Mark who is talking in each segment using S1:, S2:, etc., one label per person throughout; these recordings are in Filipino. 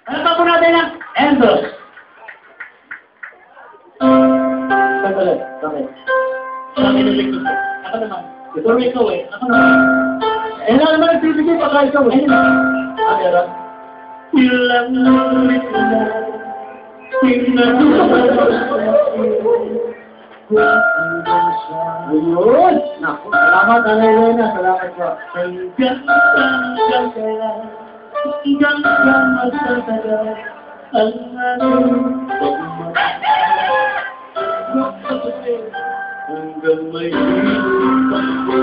S1: Ano pa po natin ang Endos? Sandali. Bakit? Bakit nilagay ko? Ako naman. Ito rin ikaw eh. Ako naman. Eh, na naman nagbibigay pagka ikaw eh. Meron. Ilang ulit na ayun! Naku, salamat Ana Elena. Salamat po. Hanggang magtatagal ang ating hanggang may ilipan ko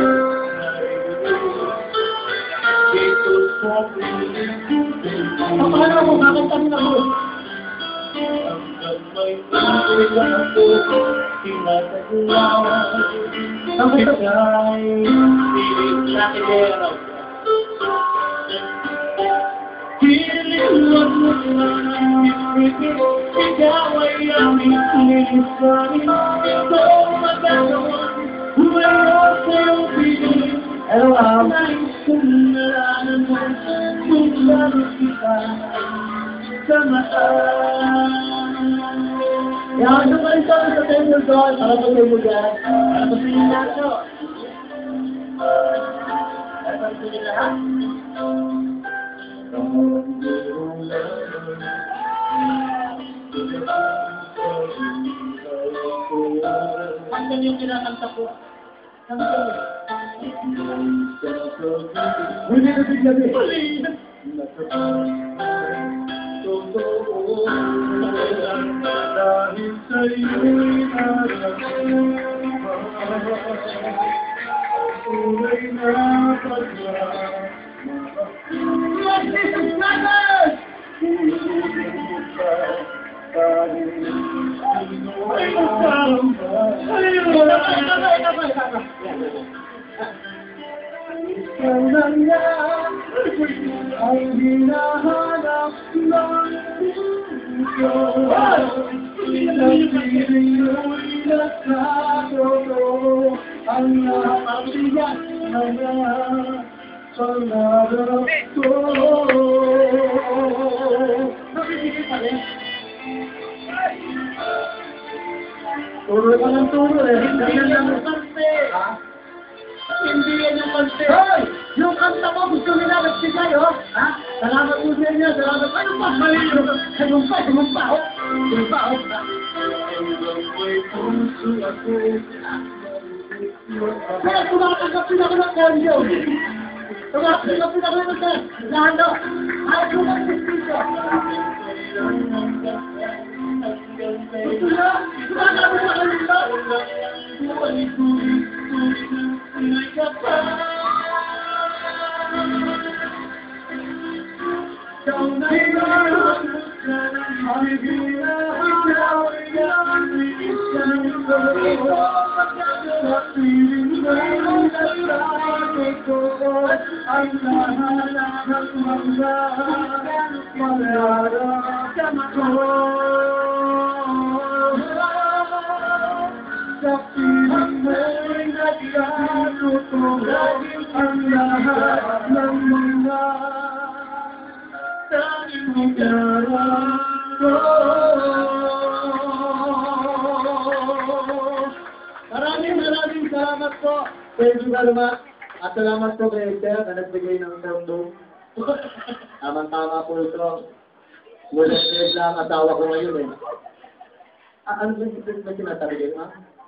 S1: dito sa piling. Paano mo? Bakit kami na po? Hanggang may ilipan ko tinataglawan ang ika'y piling natin pero Piliwan mo lang ang isipin, ikaw ay aming nilisanin. Ito magagawa, mayroon sa'yong piling. Hello, nais kong nalaman mo, kung bakit kita samaan. Yan, ito pa rin sa table doon, para sa table dyan. Para sa piling nato. Para sa piling lahat. Hanggang yung kinakanta ko. Hanggang huli na biglabi. Huli na. Totoo dahil sa'yo'y tunay na pagmamahal. Yes, this is brothers! Ang hinahanap ng puso nagpiliyo'y nagkatotoo ang nakakasigat na pangarap ko. Nakikita pa rin. Turo ka ng turo eh. Ganyan lang ang kante. Ha? Hindi yan yung kante. Hoy! Yung kanta mo gusto nila nagsigay oh. Ha? Salamat po sa inyo. Salamat. Ano pa? Mali yun. Sumumpa. Sumumpa oh. Sumumpa oh. Hanggang may puso ako. Kaya kumakagapin ako ng konyo. Kumakagapin ako ng lalo. Ay, kumakagapin ko. Gusto na? Kumakagapin ako ng lalo. May kapal. Ikaw na ikaw na may ginagawa ang isang ko. Sa piling mo nagkakotoo ang lahat ng mga mararamdaman ko. Sa piling mo'y nagkakotoo ang lahat ng mga tanging magdarap ko. Maraming salamat po. Thank you very much. At salamat po kay Sir na nagbigay ng tondo. Tama-tama po ito. Walang lang asawa ko ngayon eh. Ano ba yung sinasabi kayo, ha?